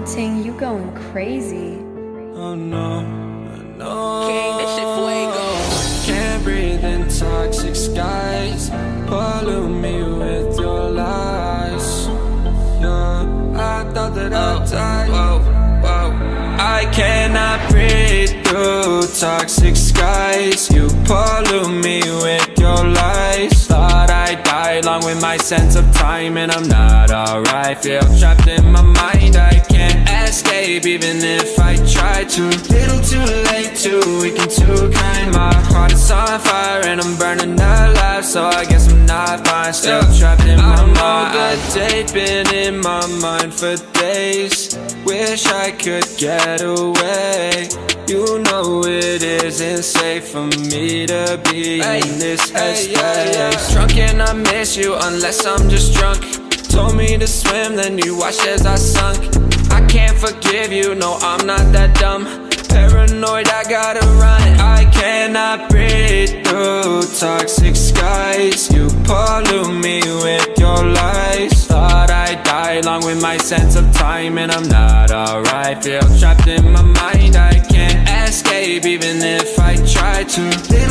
Ting, you going crazy. Oh no, no. King, this shit fuego. Can't breathe in toxic skies. Pollute me with your lies. Yeah, I thought that I'd die. I cannot breathe through toxic skies. You pollute me with your lies. Thought I'd die along with my sense of time, and I'm not alright. Feel trapped in my mind, I can't escape even if I try to. Little too late, too weak and too kind. My heart is on fire and I'm burning alive, so I guess I'm not fine. Still trapped in my mind. I'm date, been in my mind for days. Wish I could get away. You know it isn't safe for me to be in this headspace. Drunk and I miss you unless I'm just drunk. Told me to swim, then you watched as I sunk. I can't forgive you, no I'm not that dumb. Paranoid, I gotta run. I cannot breathe through toxic skies. You pollute me with your lies. Thought I'd die along with my sense of time, and I'm not alright. Feel trapped in my mind, I can't escape even if I try to.